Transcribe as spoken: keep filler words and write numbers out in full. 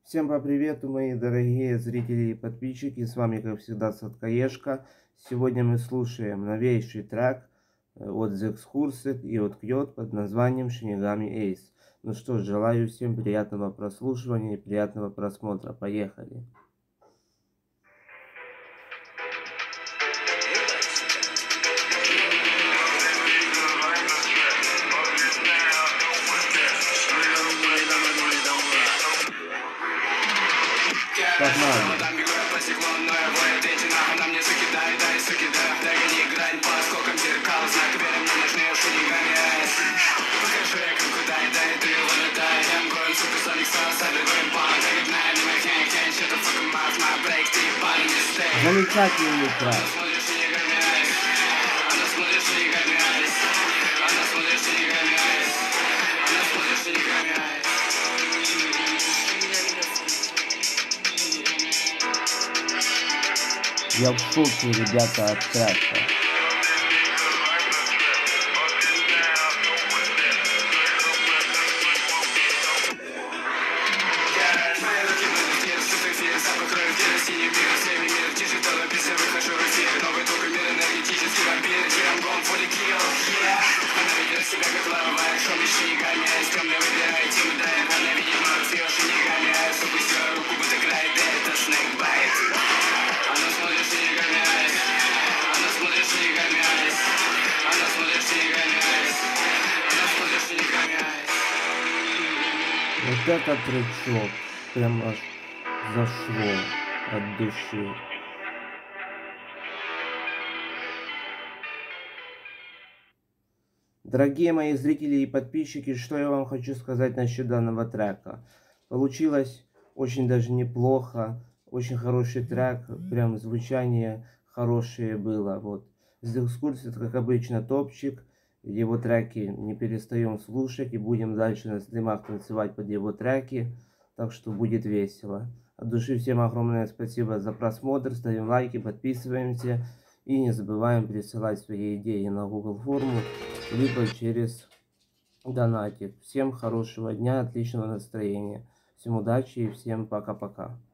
Всем по привету, мои дорогие зрители и подписчики, с вами как всегда Сладкоежка. Сегодня мы слушаем новейший трек от The Excursed и от Кьот под названием Shinigami Ace. Ну что ж, желаю всем приятного прослушивания и приятного просмотра. Поехали! Погнали! Замечательный трек. Я в шоке, ребята, от трека. Вот этот тречок прям аж зашло от души. Дорогие мои зрители и подписчики, что я вам хочу сказать насчет данного трека. Получилось очень даже неплохо, очень хороший трек, прям звучание хорошее было. Вот. The Excursed, как обычно, топчик. Его треки не перестаем слушать и будем дальше на стримах танцевать под его треки. Так что будет весело. От души всем огромное спасибо за просмотр. Ставим лайки, подписываемся. И не забываем присылать свои идеи на Google форму, либо через донатик. Всем хорошего дня, отличного настроения. Всем удачи и всем пока-пока.